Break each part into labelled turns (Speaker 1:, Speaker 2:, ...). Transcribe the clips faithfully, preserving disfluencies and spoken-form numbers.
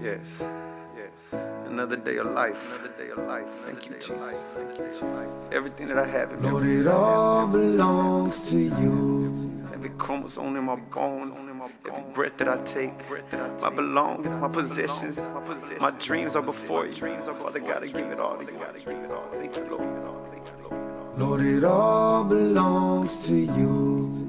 Speaker 1: Yes, yes. Another day of life. Another day of life. Thank you, Jesus. Thank you, Jesus. Everything that I have in
Speaker 2: Lord, it all belongs to you.
Speaker 1: Every chromosome in my bone, every breath that I take, my belongings, my possessions, my dreams are before you. Father God, I give it all to you. Thank you, Lord.
Speaker 2: Lord, it all belongs to you.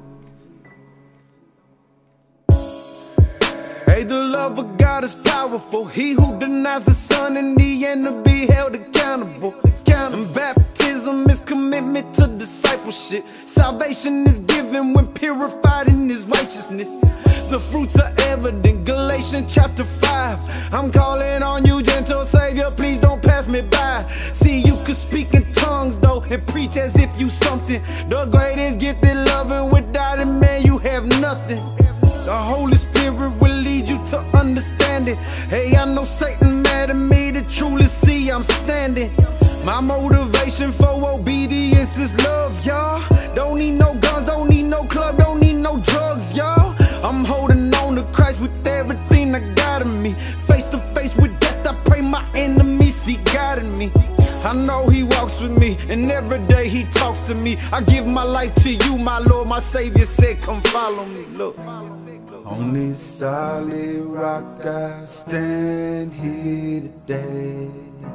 Speaker 2: Hey, the love of God is powerful. He who denies the Son in the end to be held accountable. And baptism is commitment to discipleship. Salvation is given when purified in His righteousness. The fruits are evident, Galatians chapter five. I'm calling on you, gentle Savior, please don't pass me by. See, you could speak in tongues though, and preach as if you something. The greatest gift is loving, without it, man, you have nothing. The Holy Spirit will lead you to understand it. Hey, I know Satan mad at me to truly see I'm standing. My motivation for obedience is love, y'all. Don't need no guns, don't need no club, don't need no drugs, y'all. I'm holding on to Christ with everything I got in me. Face to face with death, I pray my enemies see God in me. I know He walks with me, and every day He talks to me. I give my life to you, my Lord, my Savior said, come follow me, look. On this solid rock I stand here today,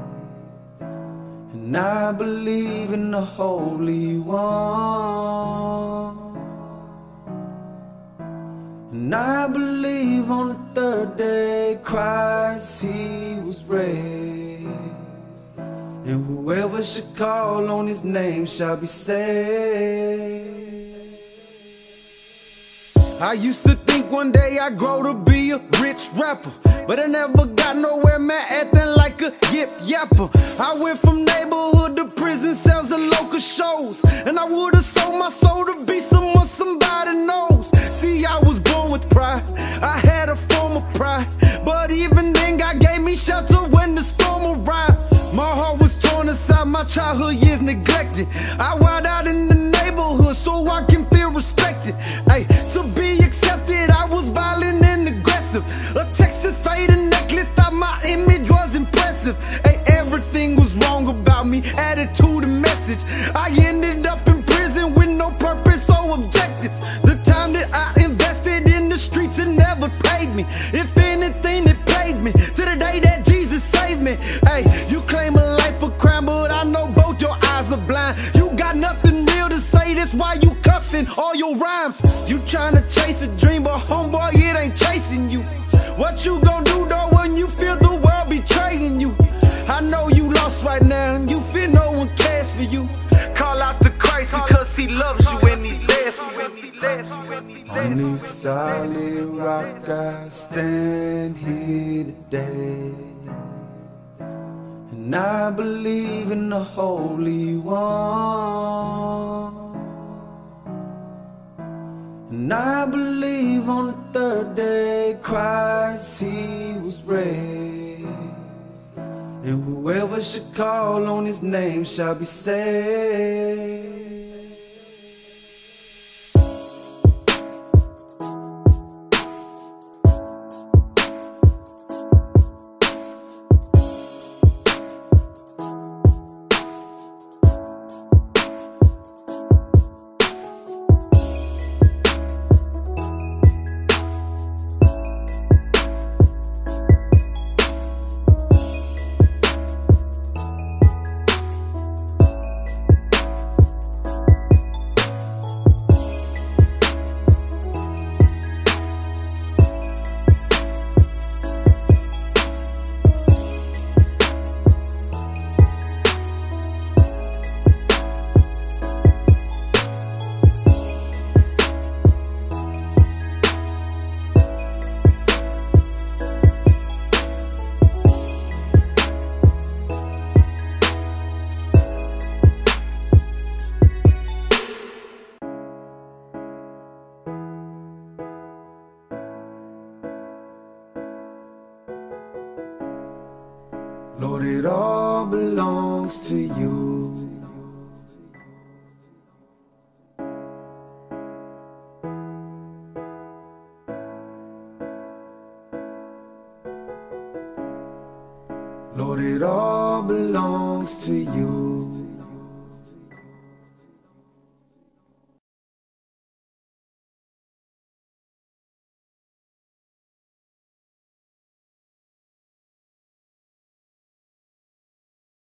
Speaker 2: and I believe in the Holy One, and I believe on the third day Christ He was raised, and whoever should call on His name shall be saved. I used to think one day I'd grow to be a rich rapper, but I never got nowhere, man, acting like a yip yapper. I went from neighborhood to prison cells to local shows, and I would've sold my soul to be someone somebody knows. See, I was born with pride, I had a form of pride, but even then God gave me shelter when the storm arrived. My heart was torn aside, my childhood years neglected. I wild out in the neighborhood so I can feel respected. Ay, to be accepted, I was violent and aggressive. A Texas faded necklace, thought my image was impressive. Ay, everything was wrong about me, attitude and message. I ended up in prison with no purpose or objective. The time that I invested in the streets, it never paid me. If anything, it paid me to the day that Jesus saved me. Ay, you claim a life of crime, but I know both your eyes are blind. You got nothing real to say, that's why you cussing all your rhymes. You tryna chase a dream, but homeboy, it ain't chasing you. What you gon' do though when you feel the world betraying you? I know you lost right now, and you feel no one cares for you. Call out to Christ because He loves you and He's there for you. On this solid rock I stand here today, and I believe in the Holy One, and I believe on the third day Christ He was raised, and whoever should call on His name shall be saved. Lord, it all belongs to you. Lord, it all belongs to you.